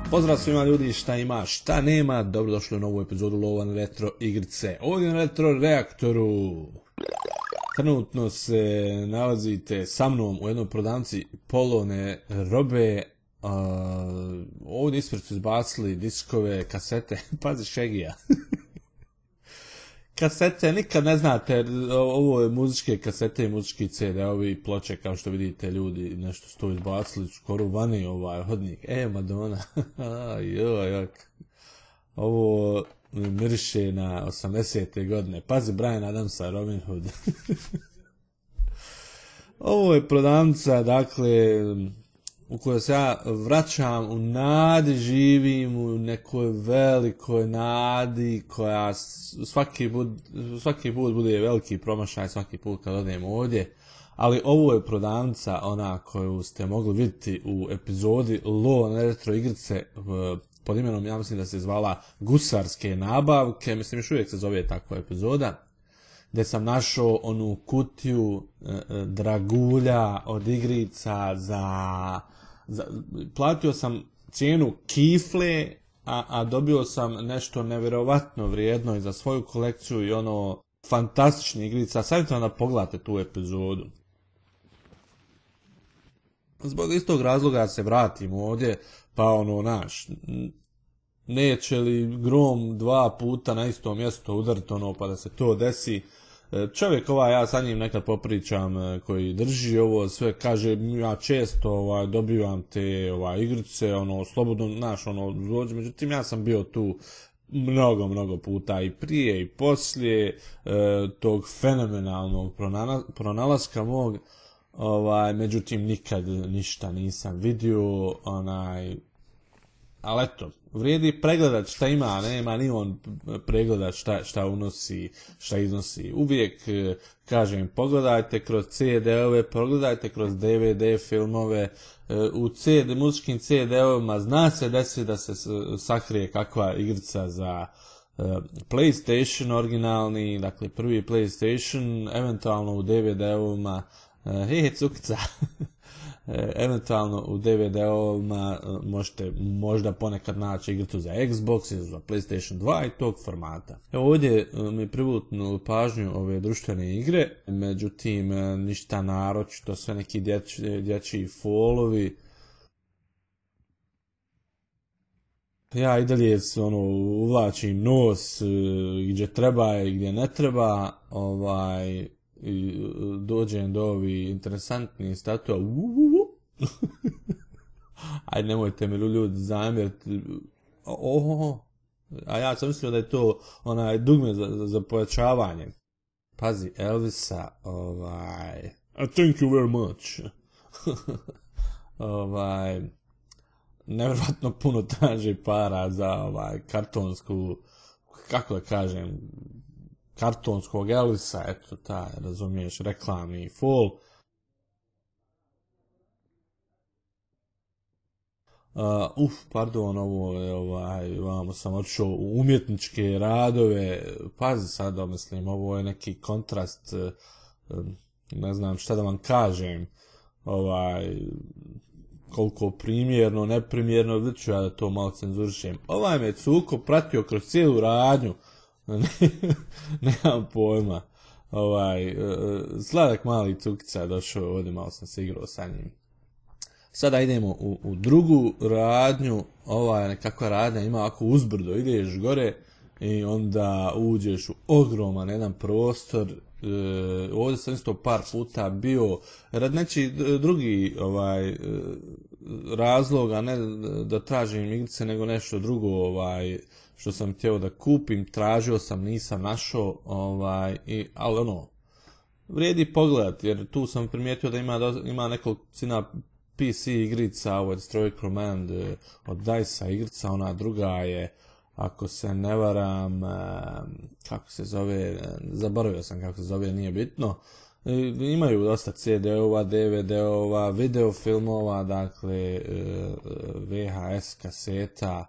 Pozdrav svima ljudi, šta ima, šta nema, dobrodošli u novu epizodu Lova na retro igrice. Ovdje na retro reaktoru. Trenutno se nalazite sa mnom u jednoj prodavnici polovne robe. Ovdje ispred su izbacili diskove, kasete, pazi Šegija. Kasete, nikad ne znate, ovo je muzičke kasete i muzički CD-ovi ploče, kao što vidite ljudi, nešto su to izbacili, skoro vani hodnik. Madonna, ovo miriše na 80. godine, pazi Bryan Adamsa, Robin Hood. Ovo je prodavnica, dakle, u kojoj se ja vraćam u nadi, živim u nekoj velikoj nadi koja svaki put bude veliki promašaj, svaki put kad odem ovdje, ali ovo je prodavnica ona koju ste mogli vidjeti u epizodi Lova na retro igrice pod imenom, ja mislim da se zvala Gusarske nabavke, mislim još uvijek se zove takva epizoda, gdje sam našao onu kutiju dragulja od igrica platio sam cijenu kifle, a dobio sam nešto nevjerovatno vrijedno i za svoju kolekciju i ono fantastičnih igrica. Savjetujem da pogledate tu epizodu. Zbog istog razloga se vratim ovdje, pa neće li grom dva puta na isto mjesto udariti pa da se to desi. Čovjek ja sa njim nekad popričam koji drži ovo sve, kaže ja često dobivam te igrice, slobodno dođe, međutim ja sam bio tu mnogo puta i prije i poslije tog fenomenalnog pronalaska mog, međutim nikad ništa nisam vidio, ali eto, vrijedi pregledat šta ima, nema ni on pregledat šta unosi, šta iznosi. Uvijek kažem, pogledajte kroz CD-ove, pogledajte kroz DVD filmove, u muzičkim CD-ovima zna se desi da se sakrije kakva igrica za PlayStation originalni, dakle prvi PlayStation, eventualno u DVD-ovima, cukica. Eventualno u DVD-ovima možete možda ponekad naći igricu za Xbox ili za PlayStation 2 i tog formata. Ovdje mi privuknu pažnju ove društvene igre, međutim ništa naročito, sve neki dječji folovi. Ja i dalje uvlačim nos gdje treba i gdje ne treba, i dođem do ovih interesantnih statua. Ajde, nemojte mi ljudi zamjeriti. A ja sam mislio da je to dugme za pojačavanje. Pazi, Elvisa, thank you very much. Nevjerojatno puno traži para za kartonsku, kako da kažem, kartonskog Elvisa, eto taj, razumiješ, reklamni fol. Pardon, ovo je, vamo sam otišao u umjetničke radove, pazi sada, mislim, ovo je neki kontrast, ne znam šta da vam kažem, koliko primjerno, neprimjerno, vidit ću ja da to malo cenzurišem. Me cuko pratio kroz cijelu radnju, nemam pojma, sladak mali cukica je došao ovdje, malo sam se igrao sa njim. Sada idemo u drugu radnju, nekakva radnja ima ovako uzbrdo, ideš gore i onda uđeš u ogroman jedan prostor. Ovdje sam isto par puta bio rad neki drugi razloga, ne da tražim igrice nego nešto drugo što sam htio da kupim, tražio sam, nisam našao, ali vrijedi pogledati, jer tu sam primijetio da ima nekolicina PC igrica, ovo je Destroy Command od DICE-a igrica, ona druga je, ako se ne varam, kako se zove, zaboravio sam kako se zove, nije bitno. Imaju dosta CD-ova, DVD-ova, videofilmova, dakle VHS kaseta.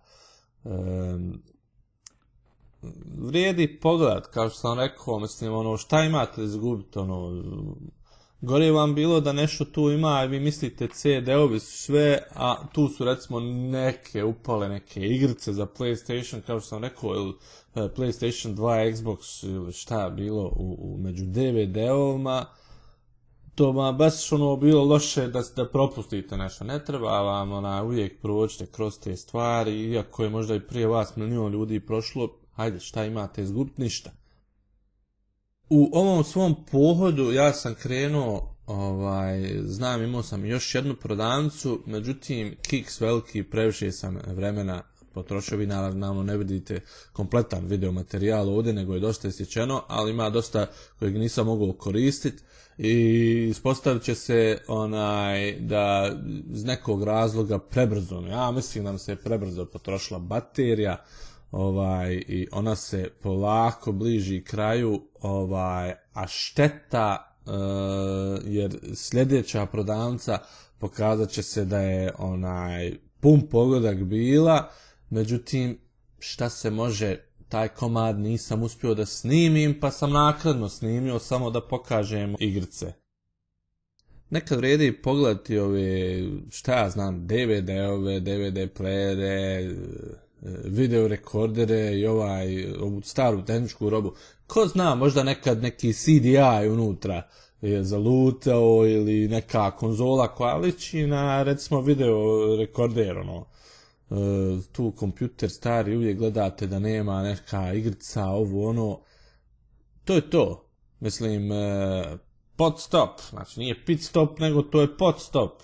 Vrijedi pogledat, kao što sam rekao, mislim, šta imate izgubiti, Gore vam bilo da nešto tu ima i vi mislite CD-ovi su sve, a tu su recimo neke upale neke igrice za PlayStation, kao što sam rekao, ili PlayStation 2, Xbox ili šta je bilo među DVD-ovima. To vam baš ono bilo loše da propustite nešto. Ne treba vam uvijek prođite kroz te stvari, iako je možda i prije vas milion ljudi prošlo, hajde šta imate izgubiti, ništa. U ovom svom pohodu ja sam krenuo, znam imao sam još jednu prodavnicu, međutim kiks veliki, previše sam vremena potrošio, vi naravno ne vidite kompletan video materijal ovdje, nego je dosta isječeno, ali ima dosta kojeg nisam mogao koristiti i ispostavit će se da iz nekog razloga prebrzo, ja mislim da mi se prebrzo potrošila baterija, i ona se polako bliži kraju, a šteta, jer sljedeća prodavnica pokazat će se da je pun pogodak bila, međutim šta se može, taj komad nisam uspio da snimim, pa sam naknadno snimio samo da pokažem igrice. Nekad vrijedi pogledati ove, šta ja znam, DVD-ove, DVD playere, video rekordere i ovu staru tehničku robu. Ko zna, možda nekad neki CDI unutra je zalutao ili neka konzola koja liči na recimo video rekorder, tu kompjuter stari, uvijek gledate da nema neka igrica, to je to. Mislim, pot stop, znači nije pit stop, nego to je pot stop.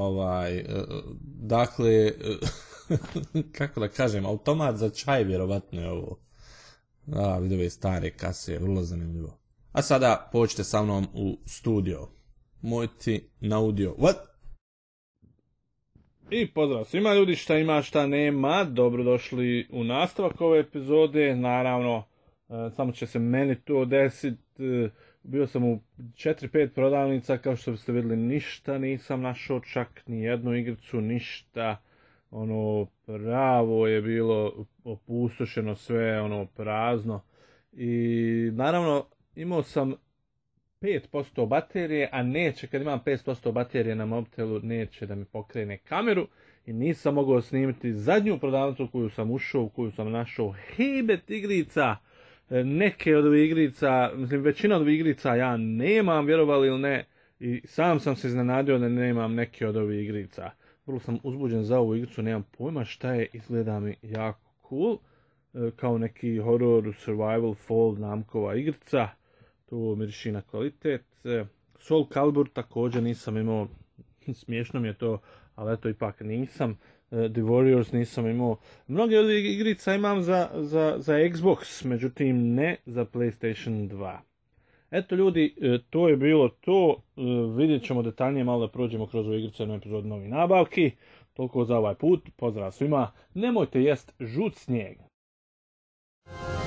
Dakle, kako da kažem, automat za čaj vjerovatno je ovo. Vidove stare kase, vrlo zanimljivo. A sada pođite sa mnom u studio. Mojti na audio. What? I pozdrav svima ljudi, šta ima, šta nema. Dobrodošli u nastavak ove epizode. Naravno, samo će se meni to desiti. Bio sam u 4-5 prodavnica, kao što ste vidjeli, ništa nisam našao, čak ni jednu igricu, ništa. Pravo je bilo opustošeno sve, prazno. I naravno imao sam 5% baterije, a neće, kad imam 5% baterije na mobitelu, neće da mi pokrene kameru i nisam mogao snimiti zadnju prodavnicu koju sam ušao, u koju sam našao hejbet igrica. Neke od ovih igrica, mislim većina od ovih igrica ja nemam, vjerovali ili ne, i sam sam se iznenadio da nemam neke od ovih igrica. Vrlo sam uzbuđen za ovu igricu, nemam pojma šta je, izgleda mi jako cool, kao neki horror, survival, fall, namkova igrica, to miriši na kvalitet. Soul Calibur također nisam imao, smiješno mi je to, ali eto ipak nisam. The Warriors nisam imao. Mnoge od igrica imam za Xbox, međutim ne za PlayStation 2. Eto ljudi, to je bilo to. Vidjet ćemo detaljnije, malo da prođemo kroz ovu igricu, jednu epizodu novih nabavki. Toliko za ovaj put. Pozdrav svima. Nemojte jest žut snijeg.